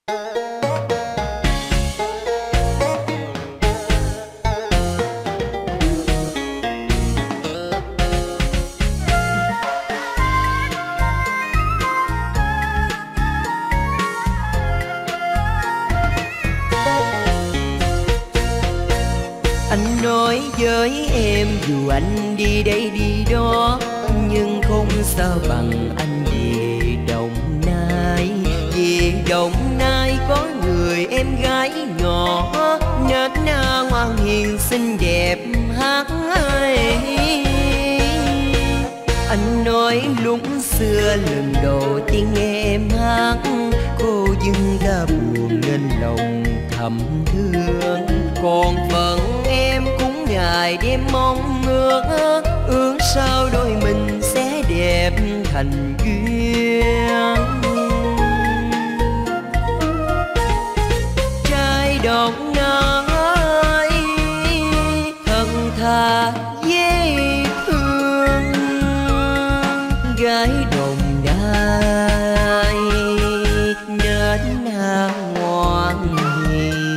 Anh nói với em dù anh đi đây đi đó, nhưng không sao bằng anh về Đồng Nai. Về Đồng Nai có người em gái nhỏ, nết na ngoan hiền xinh đẹp hát hay. Anh nói lúc xưa lần đầu tiên nghe em hát, cô dưng đã buồn nên lòng thầm thương. Còn phận em cũng ngày đêm mong ước, ước sao đôi mình sẽ đẹp thành duyên. Trai Đồng Nai thật thà dễ thương, gái Đồng Nai nết na ngoan hiền.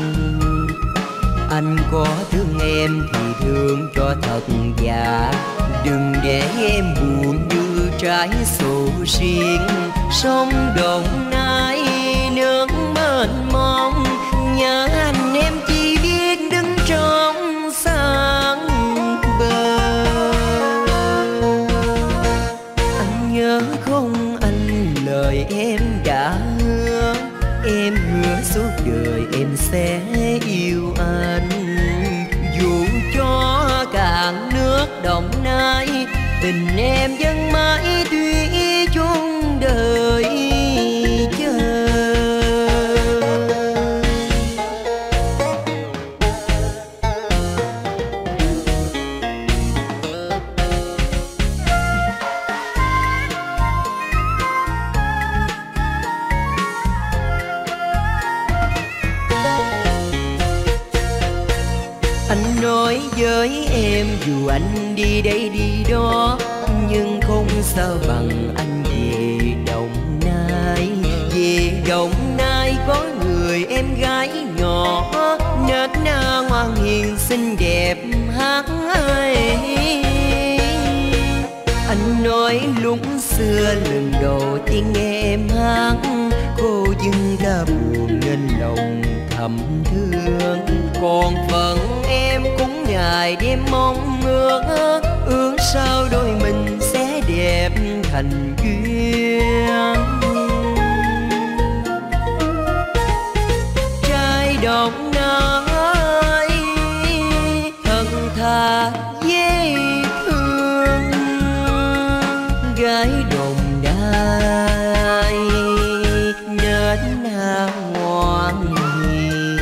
Anh có thương em thì thương cho thật dạ, đừng để em buồn như trái sầu riêng. Sông Đồng Nai nước mênh mông, nhớ anh em chỉ biết đứng trong sáng bờ. Anh nhớ không anh lời em đã hứa, em hứa suốt đời em sẽ yêu anh. Dù cho cạn nước Đồng Nai, tình em vẫn mãi thủy chung đời chờ. Anh nói với em dù anh đi đây đi đó, nhưng không sao bằng anh về Đồng Nai. Về Đồng Nai có người em gái nhỏ, nết na ngoan hiền xinh đẹp hát hay. Anh nói lúc xưa lần đầu tiên nghe em hát, cô dưng đã buồn nên lòng thầm thương. Còn phận em cũng ngày đêm mong ước, ước sao đôi mình sẽ đẹp thành duyên. Trai Đồng Nai thật thà dễ thương, gái Đồng Nai nết na ngoan hiền.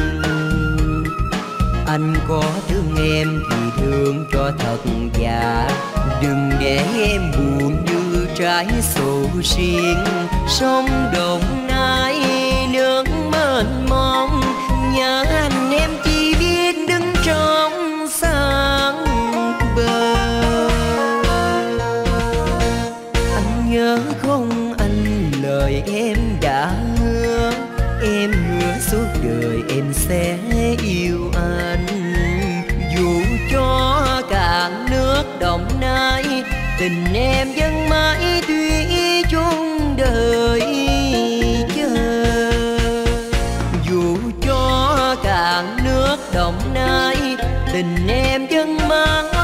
Anh có thương em thì thương cho thật dạ, đừng để em buồn như trái sầu riêng. Sông Đồng Nai nước mênh mông, nhớ anh em chỉ biết đứng trong sáng bờ. Anh nhớ không anh lời em đã hứa, em hứa suốt đời em sẽ yêu anh. Dù cho cạn nước Đồng Nai, tình em vẫn mãi thủy chung đời chờ. Dù cho cạn nước Đồng Nai, tình em vẫn mãi